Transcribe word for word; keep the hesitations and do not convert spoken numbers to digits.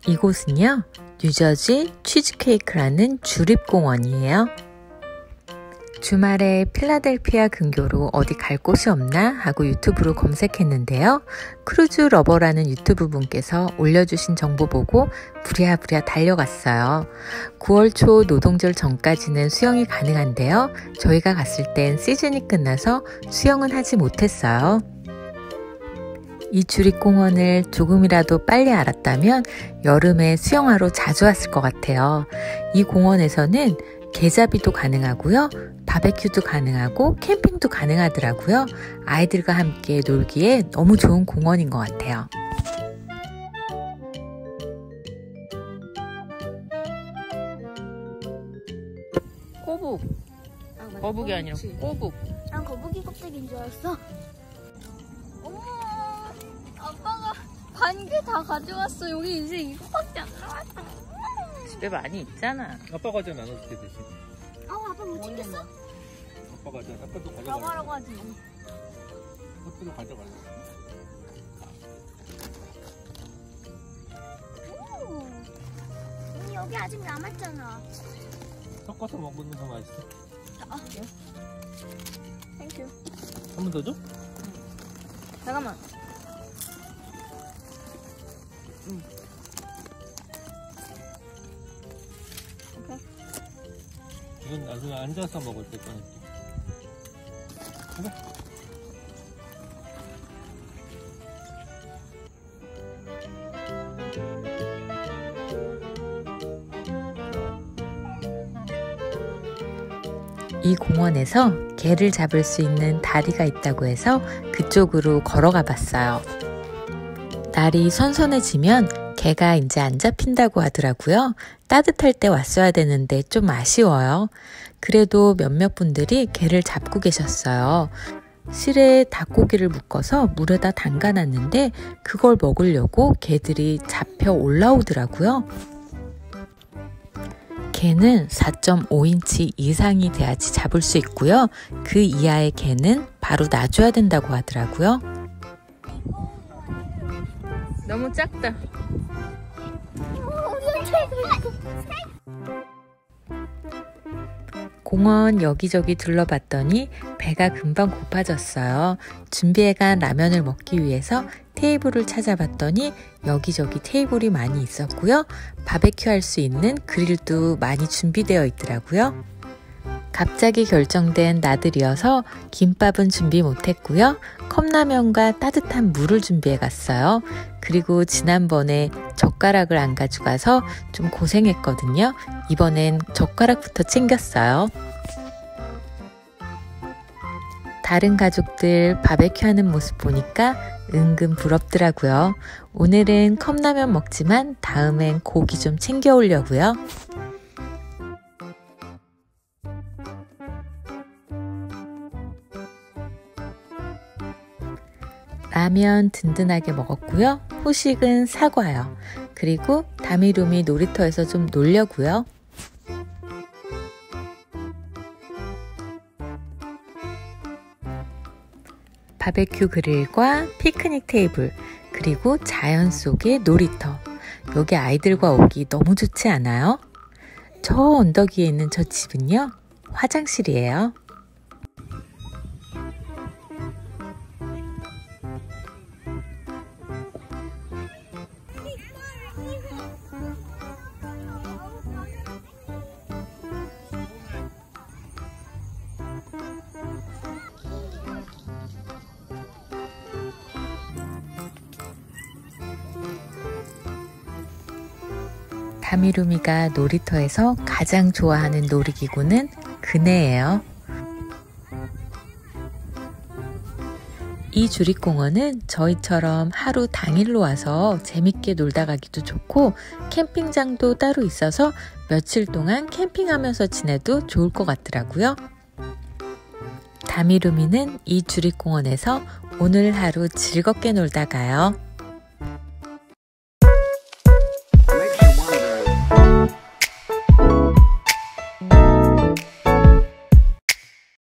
이곳은요, 뉴저지 치즈케이크라는 주립공원이에요. 주말에 필라델피아 근교로 어디 갈 곳이 없나 하고 유튜브로 검색했는데요. 크루즈 러버라는 유튜브 분께서 올려주신 정보 보고 부랴부랴 달려갔어요. 구월 초 노동절 전까지는 수영이 가능한데요. 저희가 갔을 땐 시즌이 끝나서 수영은 하지 못했어요. 이 주립공원을 조금이라도 빨리 알았다면 여름에 수영하러 자주 왔을 것 같아요. 이 공원에서는 게자비도 가능하고요. 바베큐도 가능하고 캠핑도 가능하더라고요. 아이들과 함께 놀기에 너무 좋은 공원인 것 같아요. 꼬북. 아, 거북이 아니라 꼬북. 난 거북이 껍데기인 줄 알았어. 어머, 아빠가 반개 다 가져왔어. 여기 이제 이거밖에 안 남았어. 집에 많이 있잖아. 아빠 과자 나눠줄게 대신. 아, 아빠 못 챙겼어? 아빠 과자, 아빠도 가져가. 나가라고 하지. 아빠도 가져갈래. 오, 언니 여기 아직 남았잖아. 섞어서 먹는 거 맛있어. 아, 네. 땡큐. 한 번 더 줘? 잠깐만. 응. 오케이. 이건 나중에 앉아서 먹을 때 꺼낼게. 그래? 이 공원에서 개를 잡을 수 있는 다리가 있다고 해서 그쪽으로 걸어가 봤어요. 날이 선선해지면 개가 이제 안 잡힌다고 하더라고요. 따뜻할 때 왔어야 되는데 좀 아쉬워요. 그래도 몇몇 분들이 개를 잡고 계셨어요. 실에 닭고기를 묶어서 물에다 담가놨는데 그걸 먹으려고 개들이 잡혀 올라오더라고요. 개는 사 점 오 인치 이상이 돼야지 잡을 수 있고요. 그 이하의 개는 바로 놔줘야 된다고 하더라고요. 너무 작다. 공원 여기저기 둘러봤더니 배가 금방 고파졌어요. 준비해간 라면을 먹기 위해서 테이블을 찾아봤더니 여기저기 테이블이 많이 있었고요. 바베큐 할 수 있는 그릴도 많이 준비되어 있더라고요. 갑자기 결정된 나들이어서 김밥은 준비 못했고요. 컵라면과 따뜻한 물을 준비해 갔어요. 그리고 지난번에 젓가락을 안 가져가서 좀 고생했거든요. 이번엔 젓가락부터 챙겼어요. 다른 가족들 바베큐 하는 모습 보니까 은근 부럽더라고요. 오늘은 컵라면 먹지만 다음엔 고기 좀 챙겨 오려고요. 라면 든든하게 먹었고요. 후식은 사과요. 그리고 다미루미 놀이터에서 좀 놀려고요. 바베큐 그릴과 피크닉 테이블, 그리고 자연 속의 놀이터. 여기 아이들과 오기 너무 좋지 않아요? 저 언덕 위에 있는 저 집은요, 화장실이에요. 다미루미가 놀이터에서 가장 좋아하는 놀이기구는 그네예요. 이 주립공원은 저희처럼 하루 당일로 와서 재밌게 놀다 가기도 좋고 캠핑장도 따로 있어서 며칠 동안 캠핑하면서 지내도 좋을 것 같더라고요. 다미루미는 이 주립공원에서 오늘 하루 즐겁게 놀다 가요.